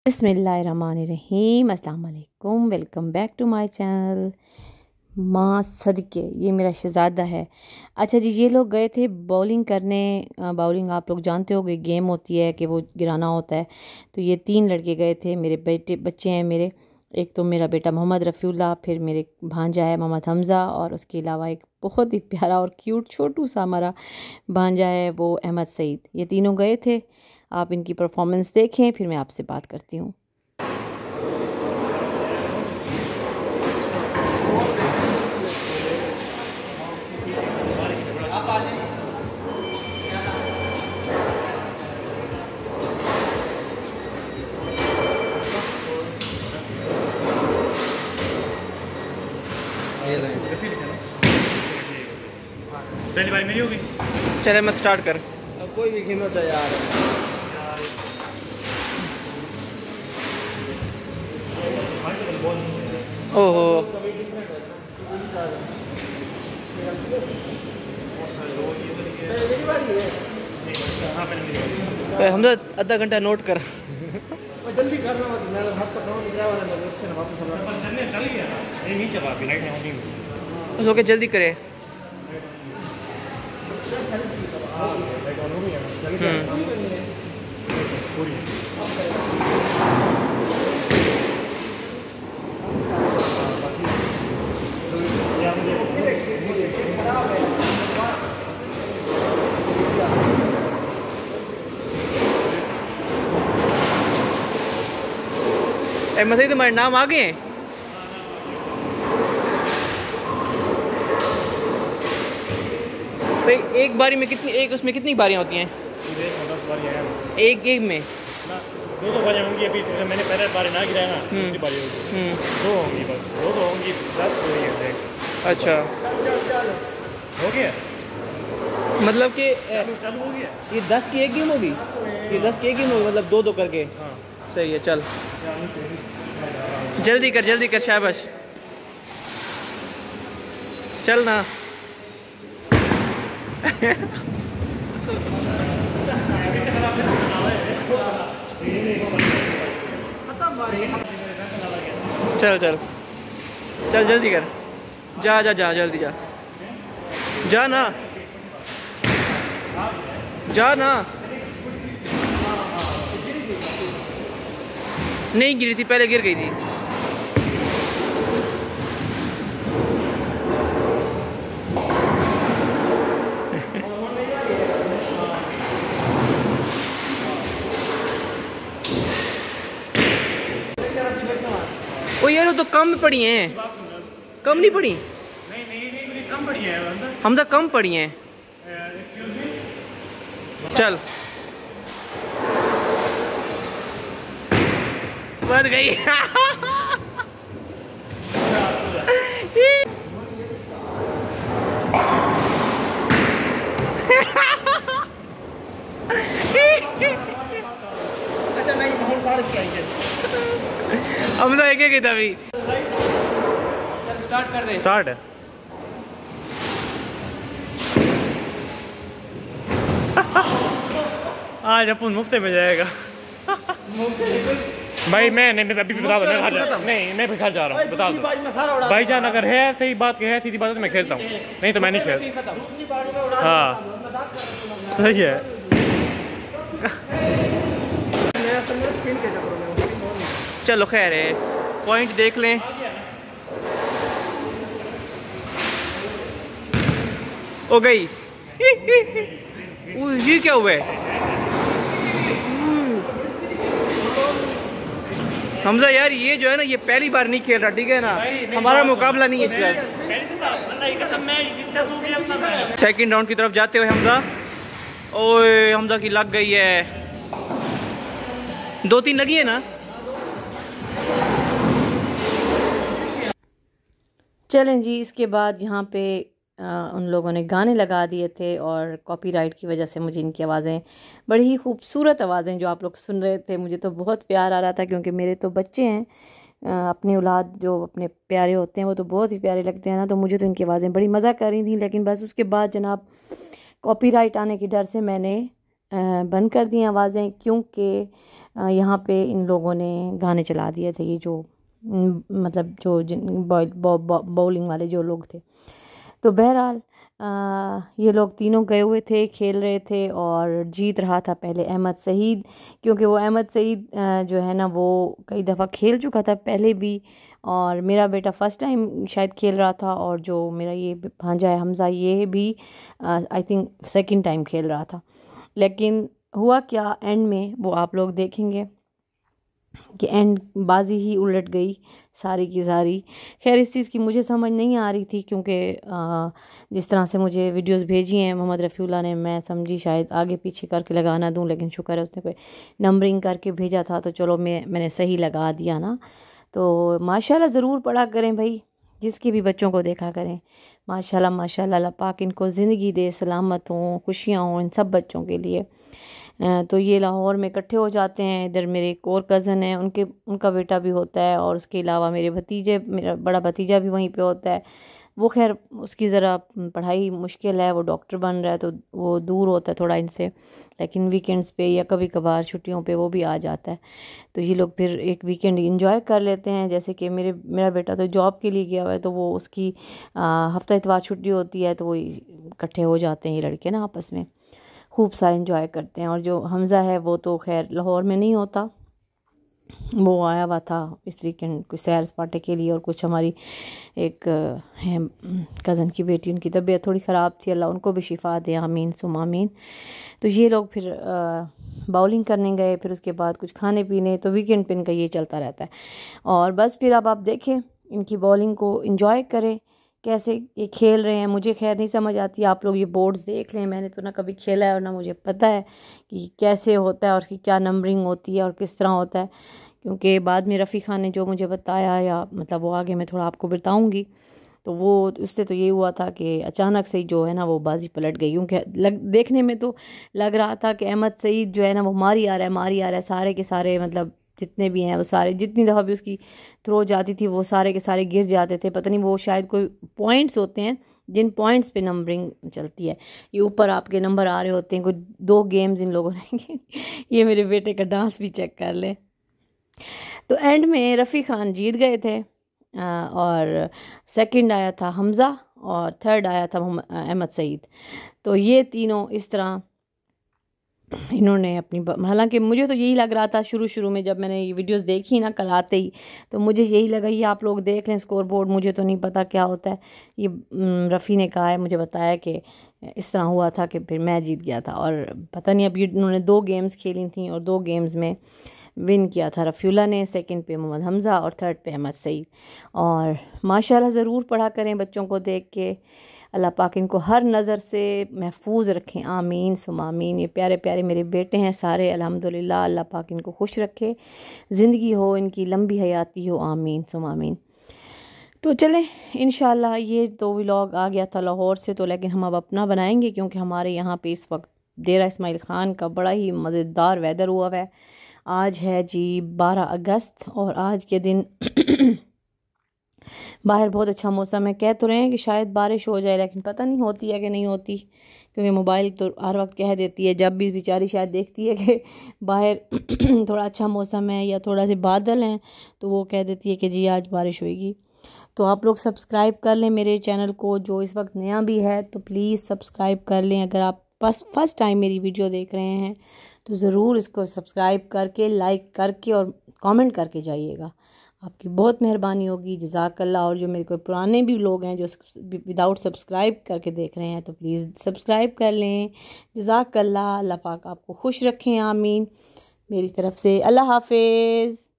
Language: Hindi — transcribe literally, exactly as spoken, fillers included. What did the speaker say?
बिस्मिल्लाहिर्रहमानिर्रहीम, अस्सलाम वालेकुम। Welcome back to my channel. माँ सदके, ये मेरा शहज़ादा है। अच्छा जी, ये लोग गए थे बॉलिंग करने। बॉलिंग आप लोग जानते हो कि गेम होती है कि वो गिराना होता है। तो ये तीन लड़के गए थे, मेरे बेटे बच्चे हैं मेरे। एक तो मेरा बेटा मोहम्मद रफ़ीउल्लाह, फिर मेरे भांजा है मोहम्मद हमज़ा, और उसके अलावा एक बहुत ही प्यारा और क्यूट छोटू सा हमारा भांजा है वो अहमद सईद। ये तीनों गए थे। आप इनकी परफॉर्मेंस देखें, फिर मैं आपसे बात करती हूँ। पहली बारी मेरी होगी। चले मत स्टार्ट कर। अब कोई भी खेलो तो यार ओहो, हमजा आधा घंटा नोट कर। जल्दी करना मत, मैं हाथ पकड़ाऊं निकला वाला मैं उससे ना वापस आ अपन चलने चल गया था, ये नहीं चला अभी, लाइट नहीं होगी। ओके, जल्दी करे। अहमद सईद, तुम्हारे नाम आ गए हैं? तो एक बारी में कितनी, एक उसमें कितनी बारियां होती हैं? एक गेम में दो दो बारियां होंगी। अभी तो मैंने पहले बारी ना गिराया ना, दूसरी बारी होगी, दो होंगी बस, दो दो होंगी, दस हो रही है। अच्छा, हो गया, मतलब कि चालू हो गया। ये दस की एक गेम होगी, ये दस की एक गेम होगी, मतलब दो दो करके। हाँ सही है, चल जल्दी कर, जल्दी कर, शाबाश, चल ना। चल चल चल, जल्दी कर, जा जा जा, जल्दी जा, जा ना, जा ना। नहीं गिरी थी, पहले गिर गई थी। ओ यार, वो तो कम पड़ी हैं। कम नहीं पड़ी? नहीं नहीं नहीं, कम पड़ी है अंदर। हम तो कम पड़ी हैं। चल, बढ़ गई। अच्छा नहीं, बहुत सारे क्या है हम तो एक एक था अभी। चल स्टार्ट कर दे। स्टार्ट है। आज अपन मुफ्ते में जाएगा। भाई मैं नहीं, अभी भी बता दो, मैं घर जा नहीं, मैं भी घर जा रहा हूँ, बता दो भाई जान। अगर है सही बात की है, सीधी बात है, तो मैं खेलता हूँ, नहीं तो मैं नहीं खेलता। हाँ सही है। चलो खैर है, पॉइंट देख लें। हो गई। ये क्या हुआ है? हमजा यार, ये जो है ना, ये पहली बार नहीं खेल रहा, ठीक है ना? हमारा मुकाबला नहीं है इस बार। सेकंड राउंड की तरफ जाते हुए हमजा, ओए हमजा की लग गई है। दो तीन लगी है ना? चलें जी, इसके बाद यहाँ पे आ, उन लोगों ने गाने लगा दिए थे, और कॉपीराइट की वजह से मुझे इनकी आवाज़ें, बड़ी ही खूबसूरत आवाज़ें जो आप लोग सुन रहे थे, मुझे तो बहुत प्यार आ रहा था, क्योंकि मेरे तो बच्चे हैं, अपनी औलाद जो अपने प्यारे होते हैं वो तो बहुत ही प्यारे लगते हैं ना। तो मुझे तो इनकी आवाज़ें बड़ी मज़ा कर रही थी, लेकिन बस उसके बाद जनाब कॉपीराइट आने के डर से मैंने बंद कर दी आवाज़ें, क्योंकि यहाँ पे इन लोगों ने गाने चला दिए थे, ये जो मतलब जो बॉलिंग वाले जो लोग थे। तो बहरहाल आ, ये लोग तीनों गए हुए थे, खेल रहे थे और जीत रहा था पहले अहमद सईद, क्योंकि वो अहमद सईद जो है ना वो कई दफ़ा खेल चुका था पहले भी, और मेरा बेटा फ़र्स्ट टाइम शायद खेल रहा था, और जो मेरा ये भांजा है हमज़ा ये भी आई थिंक सेकंड टाइम खेल रहा था। लेकिन हुआ क्या एंड में वो आप लोग देखेंगे कि एंड बाजी ही उलट गई सारी की सारी। खैर इस चीज़ की मुझे समझ नहीं आ रही थी, क्योंकि जिस तरह से मुझे वीडियोस भेजी हैं मोहम्मद रफ़ीउल्लाह ने, मैं समझी शायद आगे पीछे करके लगाना दूं, लेकिन शुक्र है उसने कोई नंबरिंग करके भेजा था, तो चलो मैं मैंने सही लगा दिया ना। तो माशाल्लाह ज़रूर पढ़ा करें भाई, जिसके भी बच्चों को देखा करें। माशाल्लाह माशाल्लाह, अल्लाह पाक इनको ज़िंदगी दे, सलामत हों, खुशियाँ हों इन सब बच्चों के लिए। तो ये लाहौर में इकट्ठे हो जाते हैं। इधर मेरे एक और कज़न है, उनके उनका बेटा भी होता है, और उसके अलावा मेरे भतीजे, मेरा बड़ा भतीजा भी वहीं पे होता है। वो खैर उसकी ज़रा पढ़ाई मुश्किल है, वो डॉक्टर बन रहा है, तो वो दूर होता है थोड़ा इनसे, लेकिन वीकेंड्स पे या कभी कभार छुट्टियों पे वो भी आ जाता है। तो ये लोग फिर एक वीकेंड इंजॉय कर लेते हैं। जैसे कि मेरे मेरा बेटा तो जॉब के लिए गया हुआ है, तो वो उसकी हफ्ता इतवार छुट्टी होती है, तो वो इकट्ठे हो जाते हैं ये लड़के ना आपस में, खूब सारा इंजॉय करते हैं। और जो हमज़ा है वो तो खैर लाहौर में नहीं होता, वो आया हुआ था इस वीकेंड कुछ सैर सपाटे के लिए, और कुछ हमारी एक है कज़न की बेटी, उनकी तबीयत थोड़ी ख़राब थी, अल्लाह उनको भी शिफा दे, आमीन सुम आमीन। तो ये लोग फिर बाउलिंग करने गए, फिर उसके बाद कुछ खाने पीने, तो वीकेंड पे इनका ये चलता रहता है। और बस फिर अब आप देखें इनकी बॉलिंग को इंजॉय करें, कैसे ये खेल रहे हैं। मुझे खैर नहीं समझ आती, आप लोग ये बोर्ड्स देख लें, मैंने तो ना कभी खेला है और ना मुझे पता है कि कैसे होता है और कि क्या नंबरिंग होती है और किस तरह होता है, क्योंकि बाद में रफ़ी खान ने जो मुझे बताया, या मतलब वो आगे मैं थोड़ा आपको बताऊंगी, तो वो उससे तो ये हुआ था कि अचानक से ही जो है ना वो बाजी पलट गई। क्योंकि लग देखने में तो लग रहा था कि अहमद सईद जो है ना वो मारी आ रहा है मारी आ रहा है सारे के सारे, मतलब जितने भी हैं वो सारे, जितनी दफ़ा भी उसकी थ्रो जाती थी वो सारे के सारे गिर जाते थे। पता नहीं वो शायद कोई पॉइंट्स होते हैं जिन पॉइंट्स पे नंबरिंग चलती है, ये ऊपर आपके नंबर आ रहे होते हैं। कोई दो गेम्स इन लोगों ने ये मेरे बेटे का डांस भी चेक कर ले। तो एंड में रफ़ी खान जीत गए थे, और सेकंड आया था हमज़ा, और थर्ड आया था अहमद सईद। तो ये तीनों इस तरह इन्होंने अपनी, हालांकि मुझे तो यही लग रहा था शुरू शुरू में जब मैंने ये वीडियोस देखी ना कल आते ही, तो मुझे यही लगा ये आप लोग देख लें स्कोर बोर्ड, मुझे तो नहीं पता क्या होता है। ये रफ़ी ने कहा है, मुझे बताया कि इस तरह हुआ था कि फिर मैं जीत गया था। और पता नहीं अब ये इन्होंने दो गेम्स खेली थी और दो गेम्स में विन किया था रफ़ीउल्लाह ने, सेकंड पे मोहम्मद हमज़ा और थर्ड पे अहमद सईद। और माशाल्लाह ज़रूर पढ़ा करें बच्चों को देख के, अल्लाह पाक इनको हर नज़र से महफूज रखें, आमीन सुम आमीन। ये प्यारे प्यारे मेरे बेटे हैं सारे, अल्हम्दुलिल्लाह, अल्लाह पाक इनको खुश रखे, ज़िंदगी हो इनकी, लंबी हयाती हो, आमीन सुम आमीन। तो चलें इंशाल्लाह, ये तो व्लॉग आ गया था लाहौर से, तो लेकिन हम अब अपना बनाएंगे, क्योंकि हमारे यहाँ पे इस वक्त डेरा इस्माइल ख़ान का बड़ा ही मज़ेदार वेदर हुआ है। आज है जी बारह अगस्त, और आज के दिन बाहर बहुत अच्छा मौसम है। कह तो रहे हैं कि शायद बारिश हो जाए, लेकिन पता नहीं होती है कि नहीं होती, क्योंकि मोबाइल तो हर वक्त कह देती है, जब भी बेचारी शायद देखती है कि बाहर थोड़ा अच्छा मौसम है या थोड़ा से बादल हैं, तो वो कह देती है कि जी आज बारिश होएगी। तो आप लोग सब्सक्राइब कर लें मेरे चैनल को, जो इस वक्त नया भी है तो प्लीज़ सब्सक्राइब कर लें। अगर आप फर्स्ट फर्स्ट टाइम मेरी वीडियो देख रहे हैं तो ज़रूर इसको सब्सक्राइब करके, लाइक करके और कमेंट करके जाइएगा, आपकी बहुत मेहरबानी होगी, जज़ाकल्लाह। और जो मेरे कोई पुराने भी लोग हैं जो विदाउट सब्सक्राइब करके देख रहे हैं, तो प्लीज़ सब्सक्राइब कर लें, जज़ाकल्लाह। अल्लाह पाक आपको खुश रखें, आमीन। मेरी तरफ से अल्लाह हाफिज़।